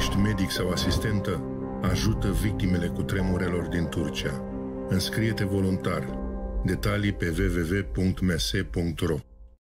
Ești medic sau asistentă? Ajută victimele cutremurelor din Turcia. Înscrie-te voluntar. Detalii pe www.mse.ro.